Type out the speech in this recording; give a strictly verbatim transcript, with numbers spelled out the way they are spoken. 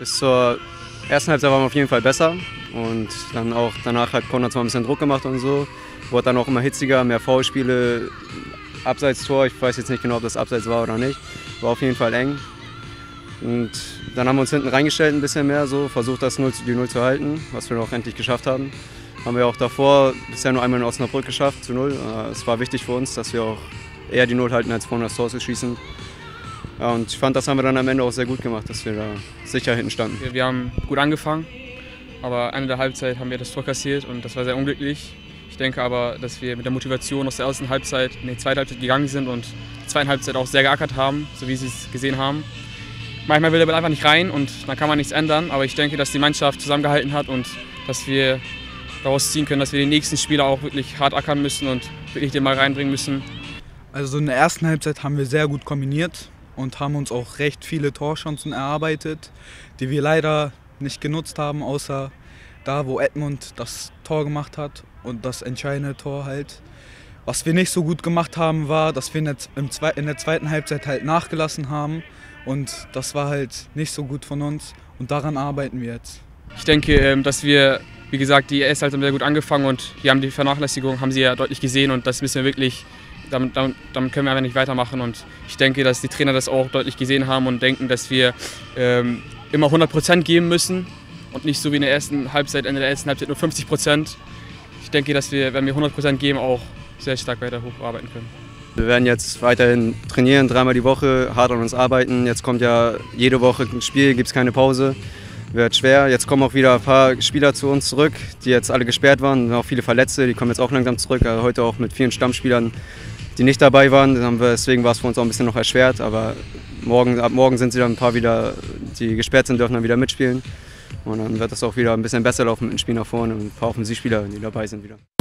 Bis zur ersten Halbzeit waren wir auf jeden Fall besser und dann auch danach hat Konrad zwar ein bisschen Druck gemacht und so, wurde dann auch immer hitziger, mehr Foulspiele, Abseitstor, ich weiß jetzt nicht genau, ob das Abseits war oder nicht, war auf jeden Fall eng. Und dann haben wir uns hinten reingestellt ein bisschen mehr, so versucht das null, die null zu halten, was wir auch endlich geschafft haben. Haben wir auch davor bisher nur einmal in Osnabrück geschafft, zu null. Es war wichtig für uns, dass wir auch eher die null halten, als vorne das Tor zu schießen. Ja, und ich fand, das haben wir dann am Ende auch sehr gut gemacht, dass wir da sicher hinten standen. Wir, wir haben gut angefangen, aber Ende der Halbzeit haben wir das Tor kassiert und das war sehr unglücklich. Ich denke aber, dass wir mit der Motivation aus der ersten Halbzeit in die zweite Halbzeit gegangen sind und die zweite Halbzeit auch sehr geackert haben, so wie Sie es gesehen haben. Manchmal will der Ball einfach nicht rein und dann kann man nichts ändern, aber ich denke, dass die Mannschaft zusammengehalten hat und dass wir daraus ziehen können, dass wir die nächsten Spieler auch wirklich hart ackern müssen und wirklich den Ball reinbringen müssen. Also in der ersten Halbzeit haben wir sehr gut kombiniert und haben uns auch recht viele Torchancen erarbeitet, die wir leider nicht genutzt haben, außer da, wo Edmund das Tor gemacht hat und das entscheidende Tor halt. Was wir nicht so gut gemacht haben, war, dass wir in der zweiten Halbzeit halt nachgelassen haben und das war halt nicht so gut von uns und daran arbeiten wir jetzt. Ich denke, dass wir, wie gesagt, die erste Halbzeit haben sehr gut angefangen und wir haben die Vernachlässigung, haben sie ja deutlich gesehen und das müssen wir wirklich, damit, damit, damit können wir einfach nicht weitermachen und ich denke, dass die Trainer das auch deutlich gesehen haben und denken, dass wir ähm, immer hundert Prozent geben müssen und nicht so wie in der ersten Halbzeit, Ende der ersten Halbzeit nur fünfzig Prozent. Ich denke, dass wir, wenn wir hundert Prozent geben, auch sehr stark weiter hocharbeiten können. Wir werden jetzt weiterhin trainieren, dreimal die Woche, hart an uns arbeiten. Jetzt kommt ja jede Woche ein Spiel, gibt es keine Pause. Wird schwer. Jetzt kommen auch wieder ein paar Spieler zu uns zurück, die jetzt alle gesperrt waren. Auch viele Verletzte, die kommen jetzt auch langsam zurück. Also heute auch mit vielen Stammspielern, die nicht dabei waren. Deswegen war es für uns auch ein bisschen noch erschwert. Aber morgen, ab morgen sind sie dann ein paar wieder, die gesperrt sind, dürfen dann wieder mitspielen. Und dann wird es auch wieder ein bisschen besser laufen mit dem Spiel nach vorne und ein paar Offensivspieler, die dabei sind wieder.